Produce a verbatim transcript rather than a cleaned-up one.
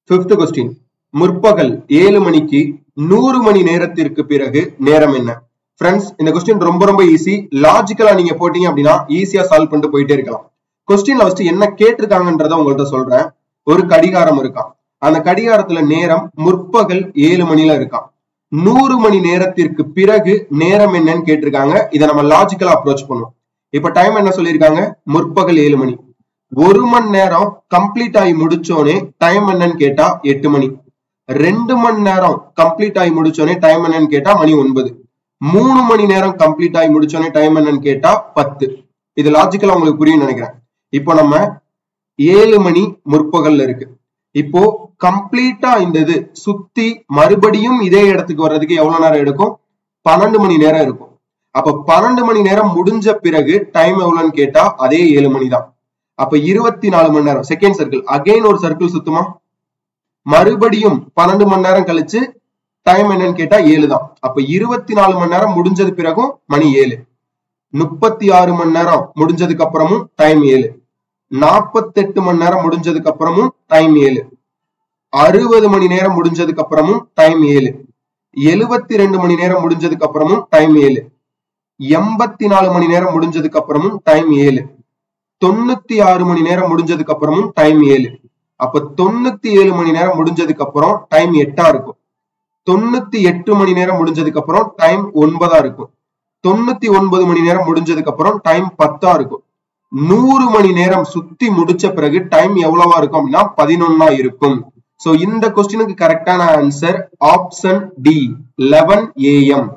Fifth question. முற்பகல் ஏழு மணிக்கு நூறு மணி நேரத்திற்கு பிறகு நேரம் என்ன? ஃப்ரெண்ட்ஸ், இந்த கொஸ்டின் ரொம்ப ரொம்ப ஈஸி. லாஜிக்கலா நீங்க போட்டீங்க அப்படின்னா ஈஸியா சால்வ் பண்ணிட்டு போயிட்டே இருக்கலாம். கொஸ்டின்ல ஃபர்ஸ்ட் என்ன கேட்டிருக்காங்கன்றத உங்கள்ட்ட சொல்றேன். ஒரு கடிகாரம் இருக்கான். அந்த கடிகாரத்துல நேரம் முற்பகல் ஏழு மணில இருக்கான். நூறு மணி நேரத்திற்கு பிறகு நேரம் என்னன்னு கேட்டிருக்காங்க. இதை நம்ம லாஜிக்கலா அப்ரோச் பண்ணுவோம். இப்ப டைம் என்ன சொல்லியிருக்காங்க? முற்பகல் ஏழு மணி. ஒரு மணி நேரம் கம்ப்ளீட் ஆகி முடிச்சோனே டைம் என்னன்னு கேட்டா எட்டு மணி. ரெண்டு மணி நேரம் கம்ப்ளீட் ஆகி முடிச்சோனே டைம் என்னன்னு கேட்டா மணி ஒன்பது. மூணு மணி நேரம் கம்ப்ளீட் ஆகி முடிச்சோனே டைம் என்னன்னு கேட்டா பத்து. இது லாஜிக்கலா உங்களுக்கு புரியும் நினைக்கிறேன். இப்போ நம்ம ஏழு மணி முற்பகல்ல இருக்கு. இப்போ கம்ப்ளீட்டா இந்த இது சுத்தி மறுபடியும் இதே இடத்துக்கு வர்றதுக்கு எவ்வளவு நேரம் எடுக்கும்? பன்னெண்டு மணி நேரம் இருக்கும். அப்ப பன்னெண்டு மணி நேரம் முடிஞ்ச பிறகு டைம் எவ்வளவுன்னு கேட்டா அதே ஏழு மணி தான். அப்ப இருபத்தி நாலு மணி நேரம். செகண்ட் சர்க்கிள் அகைன் ஒரு சர்க்கிள் சுத்துமா? மறுபடியும் பன்னெண்டு மணி நேரம் கழிச்சு டைம் என்னன்னு கேட்டா ஏழு தான். அப்ப இருபத்தி நாலு மணி நேரம் முடிஞ்சது பிறகும் மணி ஏழு. முப்பத்தி ஆறு மணி நேரம் முடிஞ்சதுக்கு அப்புறமும் டைம் ஏழு. நாற்பத்தி எட்டு மணி நேரம் முடிஞ்சதுக்கு அப்புறமும் டைம் ஏழு. அறுபது மணி நேரம் முடிஞ்சதுக்கு அப்புறமும் டைம் ஏழு. எழுபத்தி ரெண்டு மணி நேரம் முடிஞ்சதுக்கு அப்புறமும் டைம் ஏழு. எண்பத்தி நாலு மணி நேரம் முடிஞ்சதுக்கு அப்புறமும் டைம் ஏழு. தொண்ணூத்தி ஆறு மணி நேரம் முடிஞ்சதுக்கு அப்புறமும் டைம் ஏழு. அப்ப தொண்ணூத்தி ஏழு மணி நேரம் முடிஞ்சதுக்கு அப்புறம் டைம் எட்டா இருக்கும். தொண்ணூத்தி எட்டு மணி நேரம் முடிஞ்சதுக்கு அப்புறம் டைம் ஒன்பதா இருக்கும். தொண்ணூத்தி ஒன்பது மணி நேரம் முடிஞ்சதுக்கு அப்புறம் டைம் பத்தா இருக்கும். நூறு மணி நேரம் சுத்தி முடிச்ச பிறகு டைம் எவ்வளவா இருக்கும் அப்படின்னா பதினொன்னா இருக்கும். சோ இந்த கொஸ்டினுக்கு கரெக்டான answer option D, eleven A M.